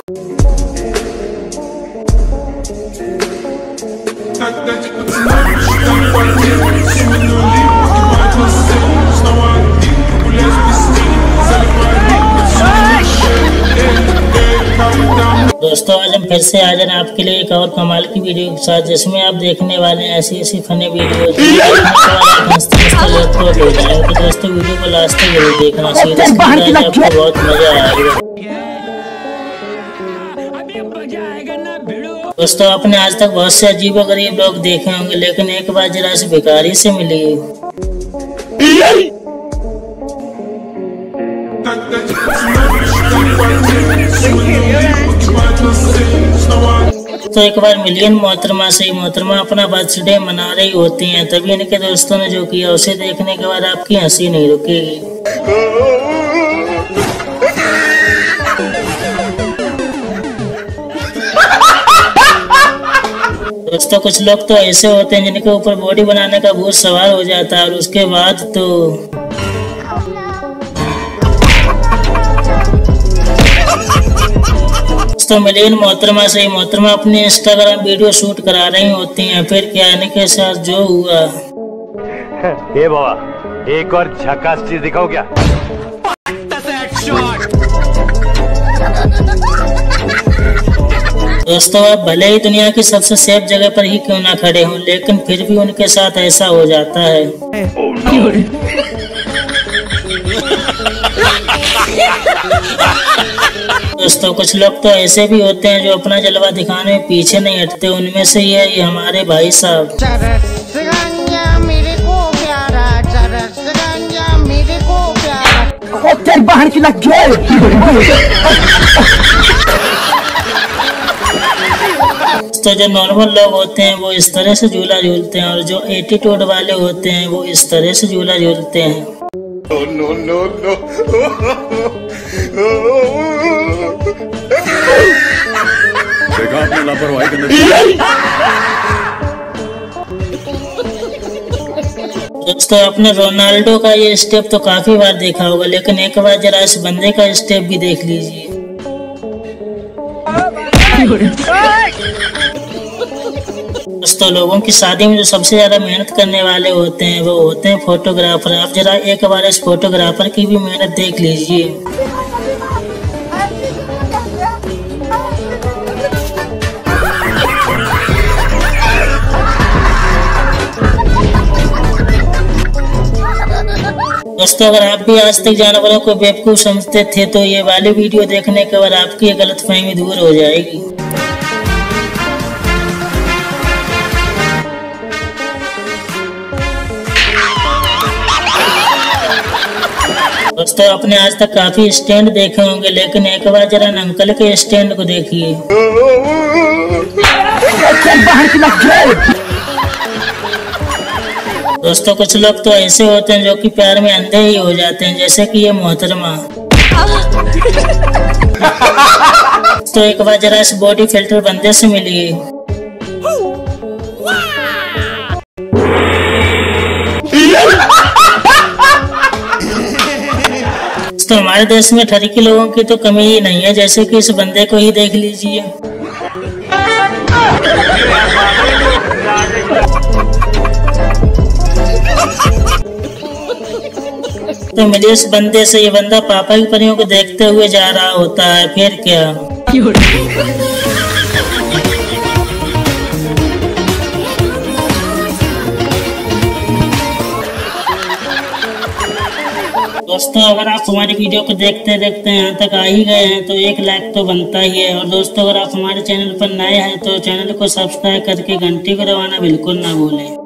दोस्तों आज हम फिर से आ जाए आपके लिए एक और कमाल की वीडियो के साथ, जिसमें आप देखने वाले हैं ऐसी फनी वीडियो तो दोस्तों वीडियो को लास्ट तक जरूर देखना, आपको बहुत मजा आएगा। दोस्तों आपने आज तक बहुत से अजीब और गरीब लोग देखे होंगे, लेकिन एक बार जरा से भिखारी से मिलिए। तो एक बार मिलियन मोहतरमा से, मोहतरमा अपना बर्थडे मना रही होती हैं, तभी इनके दोस्तों ने जो किया उसे देखने के बाद आपकी हंसी नहीं रुकेगी। दोस्तों कुछ लोग तो ऐसे होते हैं जिनके ऊपर बॉडी बनाने का भूत सवार हो जाता है, और उसके बाद तो मिलियन मोहतरमा से मोहतरमा अपनी इंस्टाग्राम वीडियो शूट करा रही होती हैं। फिर क्या इनके साथ जो हुआ, ए बाबा एक और झकास चीज दिखाओ क्या? दोस्तों आप भले ही दुनिया की सबसे सेफ जगह पर ही क्यों ना खड़े हों, लेकिन फिर भी उनके साथ ऐसा हो जाता है। दोस्तों कुछ लोग तो ऐसे भी होते हैं जो अपना जलवा दिखाने में पीछे नहीं हटते, उनमें से ये हमारे भाई साहब। तो जो नॉर्मल लोग होते हैं वो इस तरह से झूला झूलते हैं, और जो एटीट्यूड वाले होते हैं वो इस तरह से झूला झूलते हैं। नो नो नो देखा आपने लापरवाही करने। दोस्तों आपने रोनाल्डो का ये स्टेप तो काफी बार देखा होगा, लेकिन एक बार जरा इस बंदे का स्टेप भी देख लीजिए। दोस्तों लोगों की शादी में जो सबसे ज्यादा मेहनत करने वाले होते हैं वो होते हैं फोटोग्राफर। आप जरा एक बार इस फोटोग्राफर की भी मेहनत देख लीजिए। दोस्तों अगर आप भी आज तक जानवरों को बेवकूफ समझते थे तो ये वाली वीडियो देखने के बाद आपकी ये गलतफहमी दूर हो जाएगी। दोस्तों आपने आज तक काफी स्टैंड देखे होंगे, लेकिन एक बार जरा अंकल के स्टैंड को देखिए। दोस्तों कुछ लोग तो ऐसे होते हैं जो कि प्यार में अंधे ही हो जाते हैं, जैसे कि ये मोहतरमा। तो एक बार जरा इस बॉडी फिल्टर बंदे से मिलिए। तो हमारे देश में ठरकी लोगों की तो कमी ही नहीं है, जैसे कि इस बंदे को ही देख लीजिए। तो मिलिए इस बंदे से, ये बंदा पापा की परियों को देखते हुए जा रहा होता है। फिर क्या दोस्तों अगर आप हमारी वीडियो को देखते देखते यहाँ तक आ ही गए हैं तो एक लाइक तो बनता ही है। और दोस्तों अगर आप हमारे चैनल पर नए हैं तो चैनल को सब्सक्राइब करके घंटी को दबाना बिल्कुल ना भूलें।